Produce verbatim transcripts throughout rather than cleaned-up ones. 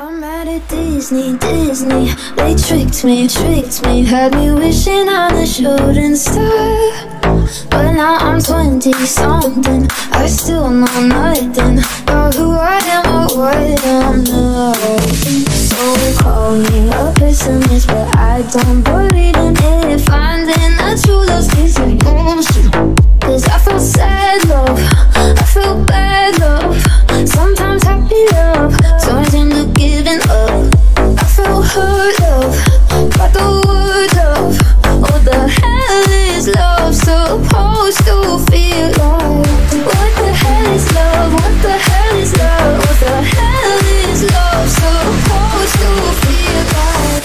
I'm mad at Disney, Disney. They tricked me, tricked me. Had me wishing on a shooting star. But now I'm twenty something. I still know nothing about who I am or what I'm not. So call me a pessimist, but I don't believe in it. Finding a true love is a bullshit. Cause I feel sad love, I feel bad love, sometimes happy love turns into giving up. I feel hurt love, got the word love. What the hell is love supposed to feel like? What the hell is love? What the hell is love? What the hell is love supposed to feel like?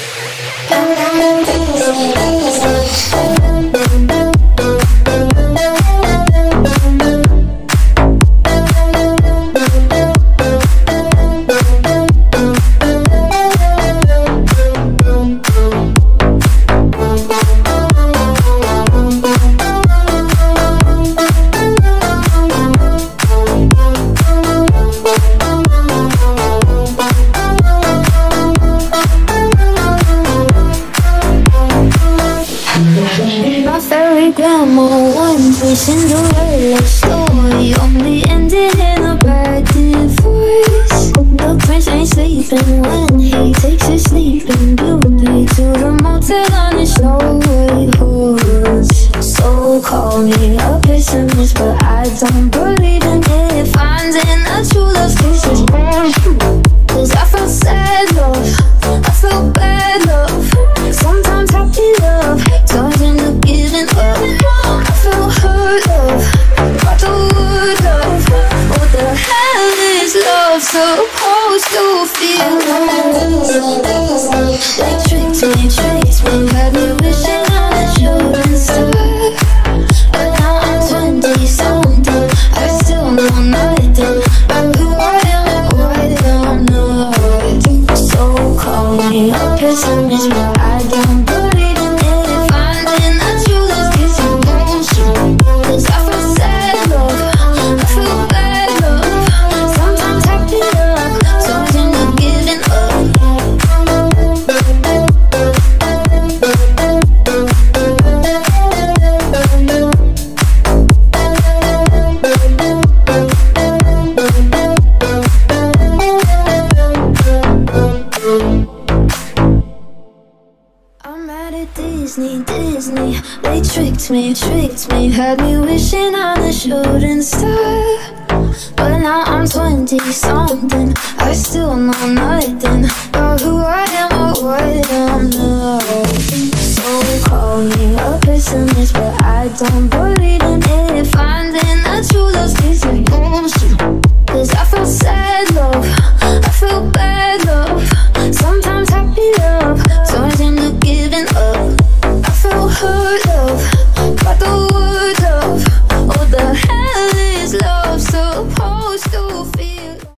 Cinderella story only ended in a bad divorce. The prince ain't sleeping when he takes his sleeping beauty to the motel on his snow-white horse. So call me a pessimist, but I don't believe in it. Finding a true love is bullshit. Cause I feel sad love, I feel bad love, sometimes happy love turns into giving up. I feel hurt love, got the word love. What the hell is love supposed to feel like? They tricked me, tricked me, had me wishing on a shooting star. But now I'm twenty something, I still know nothing about who I am or what I'm not. So call me a pessimist, but I don't believe in it. Finding a true love is a bullshit. Cause I feel sad love, I feel bad love, sometimes happy love turns into giving up. I'm mad at Disney, Disney. They tricked me, tricked me. Had me wishing on a shooting star. But now I'm twenty something. I still know nothing about who I am or what I'm not. So call me a pessimist, but I don't believe in it. Finding a true love is a bullshit. Cause I feel sad love, I feel bad love, sometimes happy love turns into giving up. I feel hurt love,